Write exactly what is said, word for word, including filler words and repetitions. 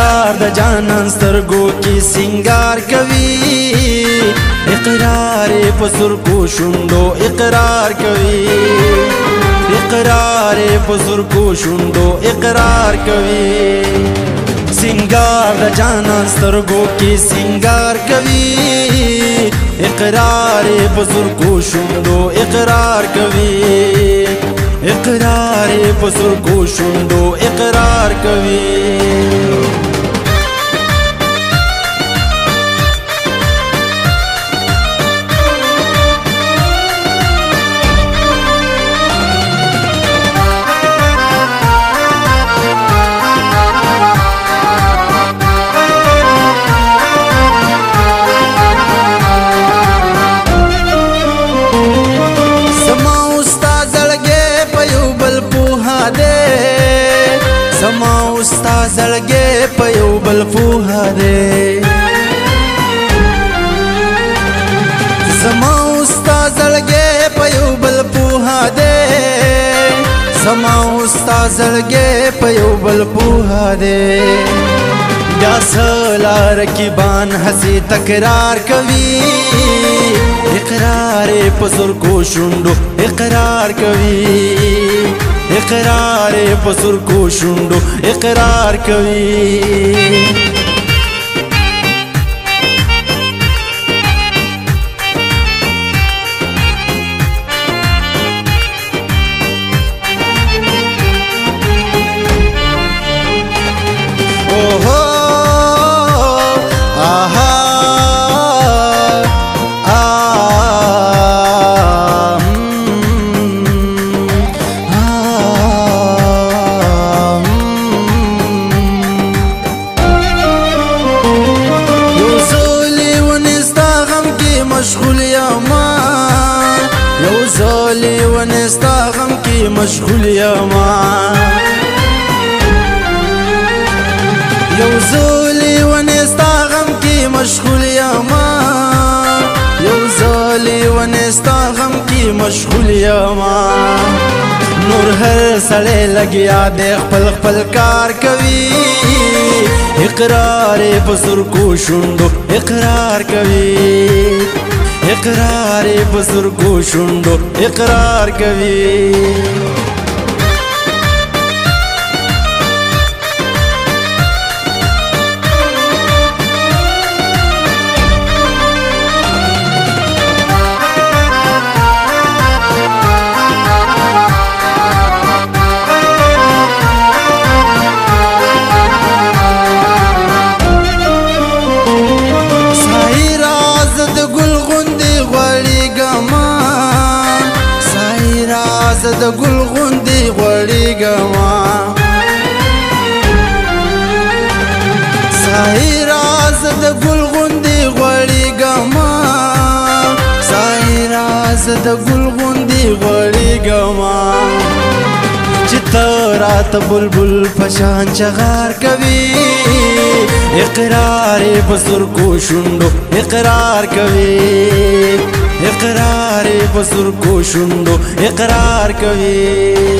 سنگار د جانان سترګو کې سنگار کوي اقرار په سرکو شونډو اقرار کوي اقرار په سرکو شونډو اقرار کوي سنگار د جانان سترګو کې سنگار کوي اقرار په سرکو شونډو اقرار کوي اقرار په سرکو شونډو اقرار کوي سما استا زړګې په یو بل پوها دې سما استا زړګې په یو بل پوها دې سما استا زړګې په یو بل پوها دې بیا سلار کی بان هسي تکرار کوي اقرار په سرکو شونډو اقرار کوي اقرار په سرکو شونډو اقرار کوي اوهو آها مشغول یاما یو زولی ونستا غم کی مشغول یاما یو زولی ونستا غم کی مشغول یاما یو زولی ونستا غم کی مشغول یاما نور هر سړی لګیا دی خپل خپل کار کوي اقرار په سرکو شونډو اقرار کوي اقرار په سرکو شونډو اقرار کوي د ګل غوندې غوړېږما ساحي راز د ګل غوندې غوړېږما ساحي راز د ګل غوندې غوړېږما چې ته راته بلبل په شان چغار کوي اقرار په سرکو شونډو اقرار کوي اقرار په سرکو شونډو اقرار کوي